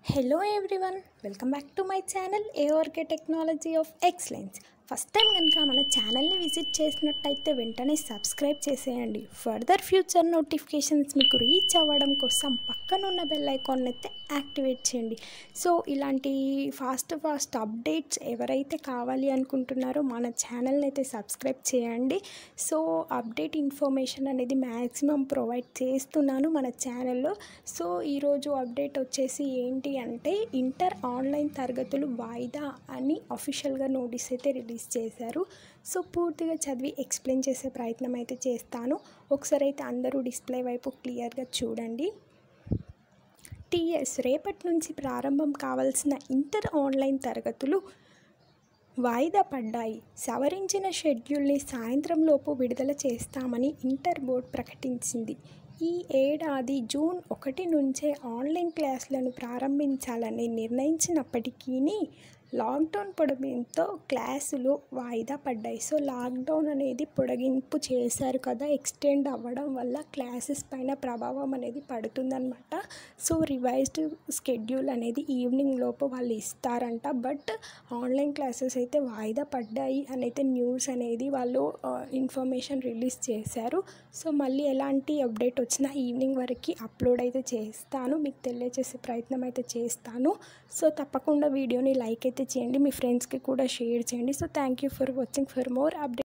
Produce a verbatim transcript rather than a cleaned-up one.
Hello everyone, welcome back to my channel A O R K Technology of Excellence. First time కనుక మన ఛానల్ని visit చేసినట్టయితే వెంటనే subscribe చేసేయండి. ఫర్దర్ ఫ్యూచర్ నోటిఫికేషన్స్ మీకు రీచ్ అవ్వడం కోసం పక్కనున్న బెల్ ఐకాన్ అయితే యాక్టివేట్ చేయండి. సో ఇలాంటి ఫాస్ట్ ఫాస్ట్ అప్డేట్స్ ఎవరైతే కావాలి అనుకుంటున్నారో మన ఛానల్ని అయితే సబ్స్క్రైబ్ చేయండి. సో అప్డేట్ ఇన్ఫర్మేషన్ అనేది మ్యాక్సిమం ప్రొవైడ్ చేస్తున్నాను మన ఛానల్లో. సో ఈరోజు అప్డేట్ వచ్చేసి ఏంటి అంటే ఇంటర్ ఆన్లైన్ తరగతులు వాయిదా అని అఫీషియల్గా నోటీస్ అయితే రిలీజ్ చేశారు. సో పూర్తిగా చదివి ఎక్స్ప్లెయిన్ చేసే ప్రయత్నం అయితే చేస్తాను. ఒకసారి అయితే అందరూ డిస్ప్లే వైపు క్లియర్గా చూడండి. టీఎస్ రేపటి నుంచి ప్రారంభం కావాల్సిన ఇంటర్ ఆన్లైన్ తరగతులు వాయిదా పడ్డాయి. సవరించిన షెడ్యూల్ని సాయంత్రంలోపు విడుదల చేస్తామని ఇంటర్ బోర్డు ప్రకటించింది. ఈ ఏడాది జూన్ ఒకటి నుంచే ఆన్లైన్ క్లాసులను ప్రారంభించాలని నిర్ణయించినప్పటికీ లాక్డౌన్ పొడిగింపుతో క్లాసులు వాయిదా పడ్డాయి. సో లాక్డౌన్ అనేది పొడిగింపు చేశారు కదా, ఎక్స్టెండ్ అవ్వడం వల్ల క్లాసెస్ పైన ప్రభావం అనేది పడుతుందన్నమాట. సో రివైజ్డ్ స్కెడ్యూల్ అనేది ఈవినింగ్ లోపు వాళ్ళు ఇస్తారంట. బట్ ఆన్లైన్ క్లాసెస్ అయితే వాయిదా పడ్డాయి అని అయితే న్యూస్ అనేది వాళ్ళు ఇన్ఫర్మేషన్ రిలీజ్ చేశారు. సో మళ్ళీ ఎలాంటి అప్డేట్ వచ్చినా ఈవినింగ్ వరకు అప్లోడ్ అయితే చేస్తాను, మీకు తెలియజేసే ప్రయత్నం అయితే చేస్తాను. సో తప్పకుండా వీడియోని లైక్ అయితే చేయండి, మీ ఫ్రెండ్స్కి కూడా షేర్ చేయండి. So thank you for watching. For more update